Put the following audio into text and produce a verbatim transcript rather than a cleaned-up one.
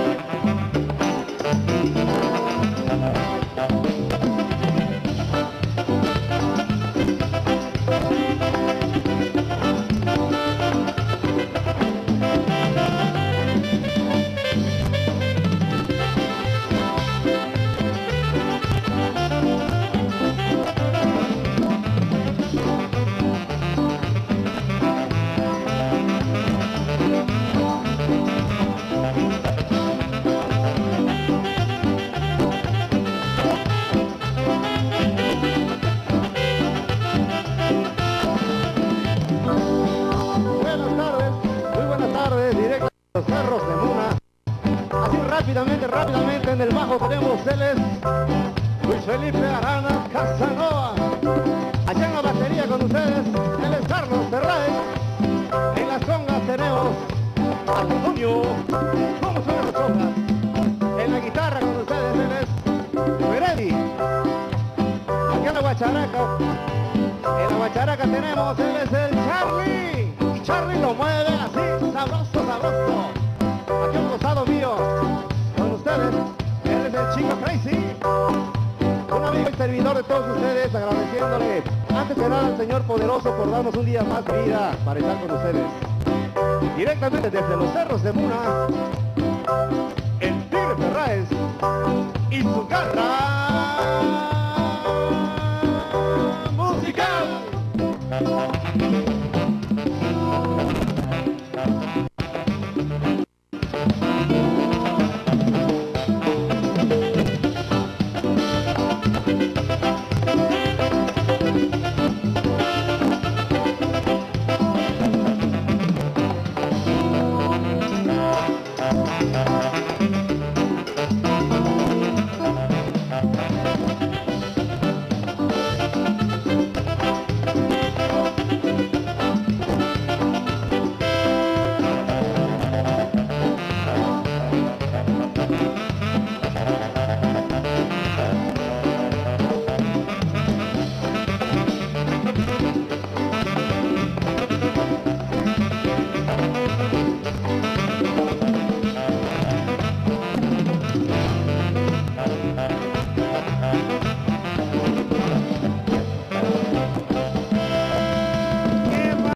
Rápidamente, rápidamente en el bajo tenemos él es Luis Felipe Arana Casanova. Allá en la batería con ustedes, él es Carlos Terraez. En las congas tenemos a Antonio. ¿Cómo suenan las congas? En la guitarra con ustedes, él es Freddy. Aquí en la guacharaca, en la guacharaca tenemos, él es el Charlie. Y Charlie lo mueve así, sabroso, sabroso. Aquí a un costado mío, con ustedes, él es el Chico Crazy. Un amigo y servidor de todos ustedes, agradeciéndole antes de nada al Señor Poderoso por darnos un día más de vida para estar con ustedes. Directamente desde los cerros de Muna,